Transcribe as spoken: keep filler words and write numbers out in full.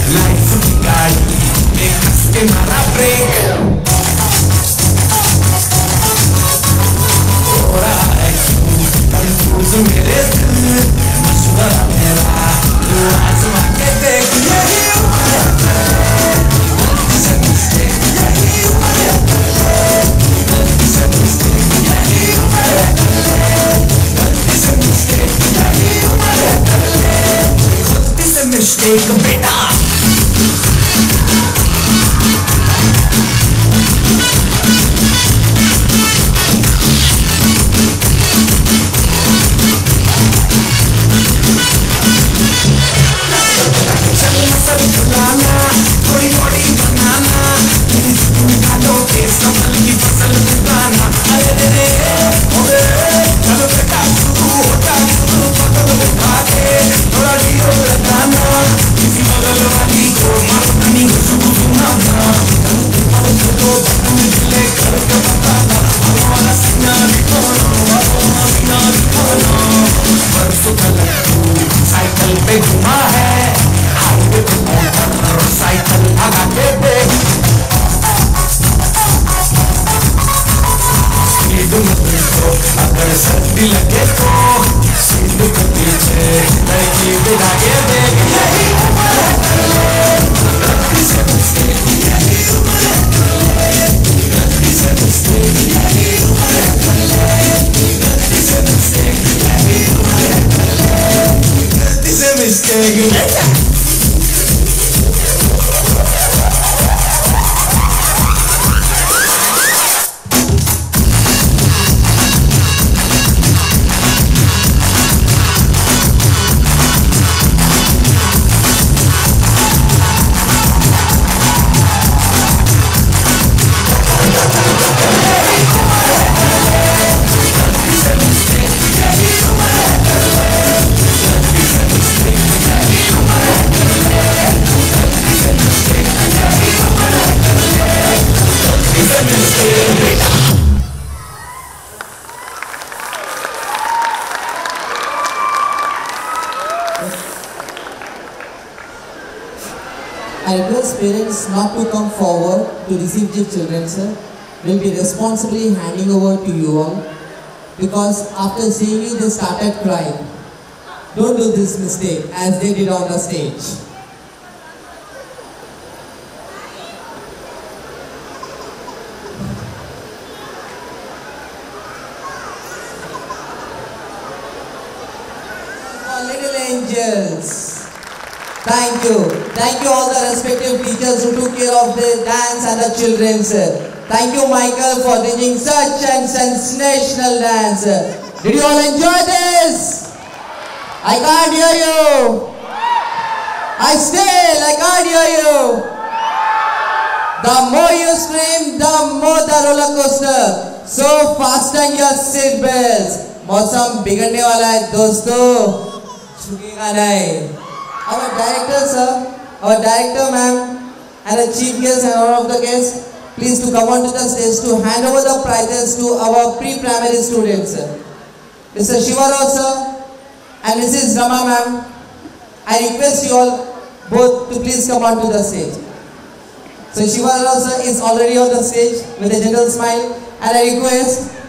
Life की गाड़ी में कस के मारा ब्रेक हो रहा है कंफ्यूज मेरे दिल मशवरा मेरा तू आजमा के देख यही उम्र गलती से मिस्टेक यही उम्र गलती से मिस्टेक यही उम्र गलती से मिस्टेक यही उम्र गलती से मिस्टेक बेटा थोड़ी बॉडी बनाना काटो केस कमल की फसल उगाना अरे रे रे ओए चलो बेटा शुरू होता शुरू बदल उठा के थोड़ा हीरो लगाना किसी बगल वाली को मारनी शुरू सुनाना अब तो बटन मिले करके बताना हमारा सीना दिखाना हमारा सीना दिखाना बर्फ का लड्डू साइकिल पे घुमा है हाईवे पे मोटर साइकिल भगा के देख स्पीड में देखो अगर सर्दी लगे तो सीट के पीछे लड़की बिठा के देख यही उम्र है गलती से मिस्टेक यही उम्र है गलती से मिस्टेक यही उम्र है गलती से मिस्टेक यही उम्र है गलती से mistake I request parents not to come forward to receive their children, sir. Will be responsibly handing over to you all, because after seeing you they started crying. Don't do this mistake as they did on the stage. Oh, little angels. Thank you. Thank you all the respective teachers who took care of the dance and the children, sir. Thank you, Michael, for teaching such a sensational dance. Did you all enjoy this? I can't hear you. I still, I can't hear you. The more you scream, the more the roller coaster. So fasten your seat belts. मौसम बिगड़ने वाला है दोस्तों. छुकेगा नहीं. Our director, sir, our director, ma'am, and the chief guest and all of the guests, please to come onto the stage to hand over the prizes to our pre-primary students, sir. Mister A S.Rao, sir, and Missus Rama, ma'am, I request you all both to please come onto the stage. So A S.Rao, sir, is already on the stage with a gentle smile, and I request